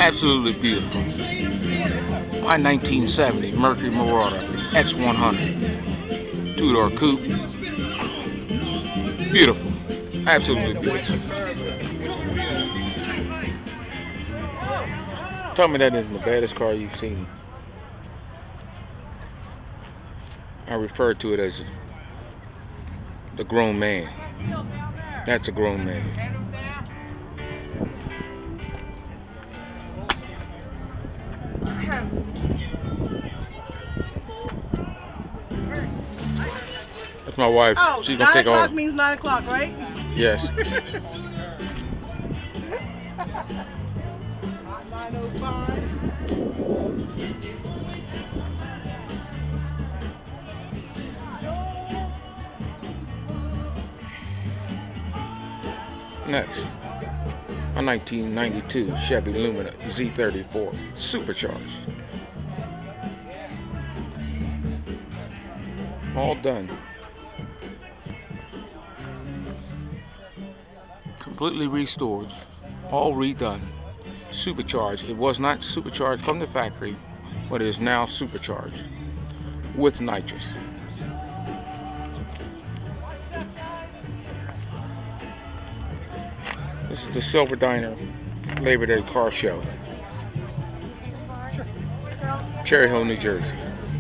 Absolutely beautiful. My 1970 Mercury Marauder X100. Two-door coupe. Beautiful. Absolutely beautiful. Tell me that isn't the baddest car you've seen. I refer to it as the grown man. That's a grown man. That's my wife. Oh, she's gonna take all. 9 o'clock means 9 o'clock, right? Yes. 9:05. Next, a 1992 Chevy Lumina Z34 supercharged. All done. Completely restored. All redone. Supercharged. It was not supercharged from the factory, but it is now supercharged with nitrous. This is the Silver Diner Labor Day Car Show. Cherry Hill, New Jersey.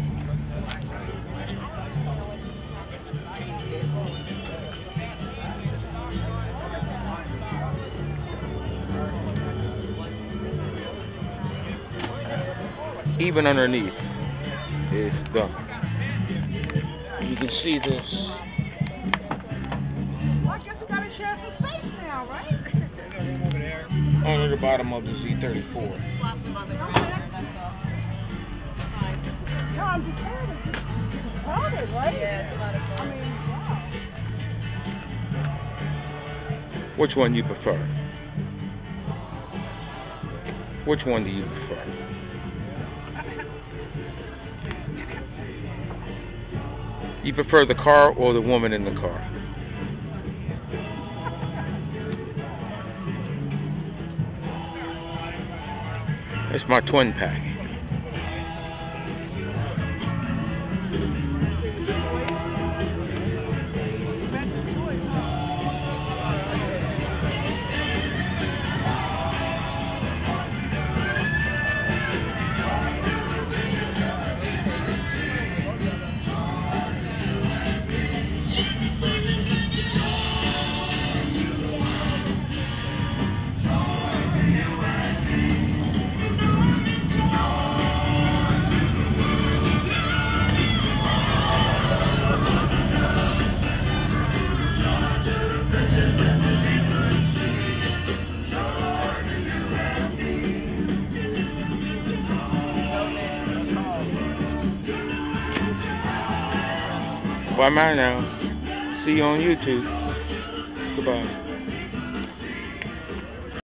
Even underneath is done. You can see this. Well, I guess we gotta share some space now, right? Under the bottom of the Z34. No, I'm just saying it's crowded, right? Yeah, it's a lot of fun. I mean, wow. Which one you prefer? Which one do you prefer? You prefer the car or the woman in the car? It's my twin pack. Bye bye now. See you on YouTube. Goodbye.